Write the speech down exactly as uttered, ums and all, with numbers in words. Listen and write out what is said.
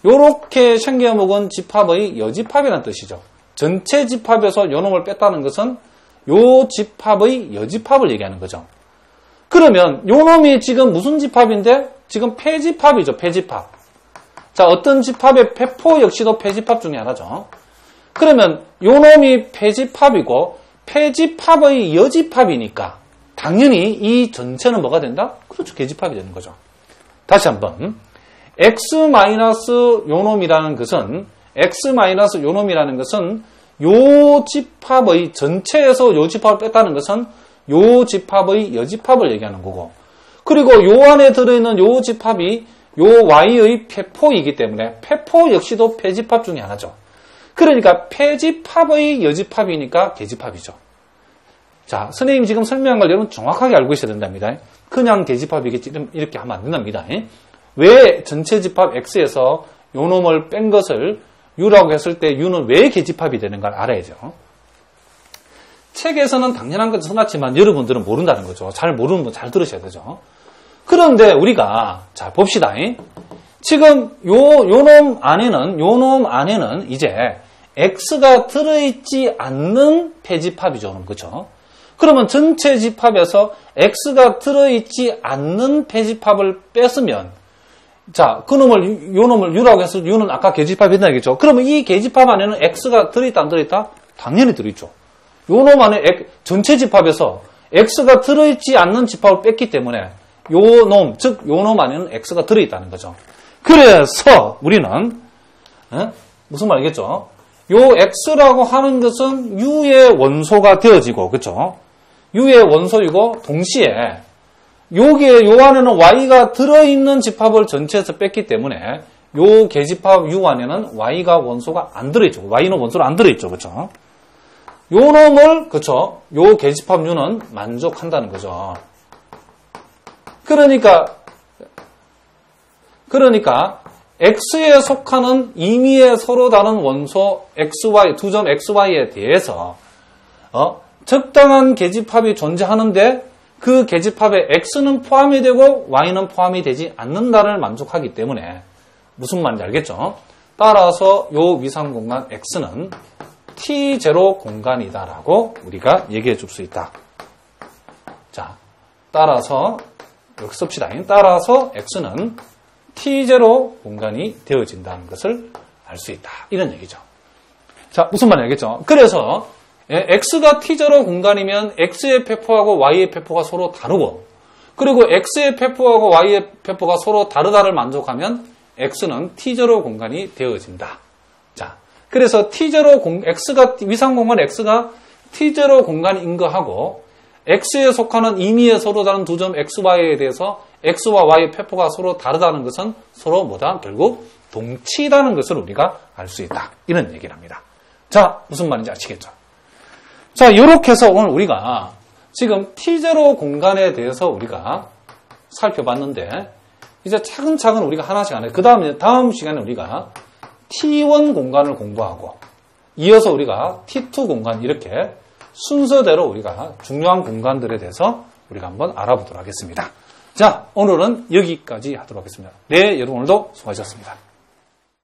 요렇게 생겨먹은 집합의 여집합이라는 뜻이죠. 전체 집합에서 요 놈을 뺐다는 것은 요 집합의 여집합을 얘기하는 거죠. 그러면 요 놈이 지금 무슨 집합인데? 지금 폐집합이죠. 폐집합. 자, 어떤 집합의 폐포 역시도 폐집합 중에 하나죠. 그러면 요 놈이 폐집합이고 폐집합의 여집합이니까 당연히 이 전체는 뭐가 된다? 그렇죠. 계집합이 되는 거죠. 다시 한번 x 마이너스 요놈이라는 것은 x 마이너스 요놈이라는 것은 요 집합의 전체에서 요 집합을 뺐다는 것은 요 집합의 여집합을 얘기하는 거고, 그리고 요 안에 들어있는 요 집합이 요 y의 폐포이기 때문에 폐포 역시도 폐집합 중에 하나죠. 그러니까 폐집합의 여집합이니까 계집합이죠. 자, 선생님이 지금 설명한 걸 여러분 정확하게 알고 있어야 된답니다. 그냥 계집합이겠지 이렇게 하면 안 된답니다. 왜 전체 집합 X에서 요 놈을 뺀 것을 U라고 했을 때 U는 왜 계집합이 되는가를 알아야죠. 책에서는 당연한 것을 써놨지만 여러분들은 모른다는 거죠. 잘 모르는 분 잘 들으셔야 되죠. 그런데 우리가 자 봅시다. 지금 요, 요 놈 안에는 요 놈 안에는 이제 X가 들어있지 않는 폐집합이죠. 그렇죠? 그러면 전체 집합에서 X가 들어있지 않는 폐집합을 뺐으면 자, 그 놈을, 요 놈을 U라고 해서 U는 아까 계집합이 된다 얘기죠. 그러면 이 계집합 안에는 X가 들어있다, 안 들어있다? 당연히 들어있죠. 요 놈 안에 X, 전체 집합에서 X가 들어있지 않는 집합을 뺐기 때문에 요 놈, 즉, 요 놈 안에는 X가 들어있다는 거죠. 그래서 우리는, 에? 무슨 말이겠죠? 요 X라고 하는 것은 U의 원소가 되어지고, 그쵸? U의 원소이고, 동시에 여기에 요 안에는 Y가 들어있는 집합을 전체에서 뺐기 때문에 요 계집합 U 안에는 Y가 원소가 안 들어있죠. Y는 원소로 안 들어있죠. 그렇죠? 요 놈을 그렇죠? 요 계집합 U는 만족한다는 거죠. 그러니까 그러니까 X에 속하는 임의의 서로 다른 원소 엑스와이 두 점 엑스와이에 대해서 어? 적당한 계집합이 존재하는데 그 계집합에 X는 포함이 되고 Y는 포함이 되지 않는다를 만족하기 때문에 무슨 말인지 알겠죠? 따라서 요 위상공간 X는 티 제로 공간이다라고 우리가 얘기해 줄 수 있다. 자, 따라서 여기 씁시다. 따라서 X는 티 제로 공간이 되어진다는 것을 알 수 있다. 이런 얘기죠. 자, 무슨 말인지 알겠죠? 그래서 X가 티 제로 공간이면 X의 폐포하고 Y의 폐포가 서로 다르고, 그리고 X의 폐포하고 Y의 폐포가 서로 다르다를 만족하면 X는 티 제로 공간이 되어진다. 자, 그래서 티 제로 공, X가, 위상 공간 X가 티 제로 공간인 거하고, X에 속하는 임의의 서로 다른 두 점 엑스와이에 대해서 X와 Y의 폐포가 서로 다르다는 것은 서로 뭐다? 결국 동치라는 것을 우리가 알 수 있다. 이런 얘기를 합니다. 자, 무슨 말인지 아시겠죠? 자, 이렇게 해서 오늘 우리가 지금 티 제로 공간에 대해서 우리가 살펴봤는데, 이제 차근차근 우리가 하나씩 하네. 그 다음에, 다음 시간에 우리가 티 원 공간을 공부하고, 이어서 우리가 티 투 공간, 이렇게 순서대로 우리가 중요한 공간들에 대해서 우리가 한번 알아보도록 하겠습니다. 자, 오늘은 여기까지 하도록 하겠습니다. 네, 여러분 오늘도 수고하셨습니다.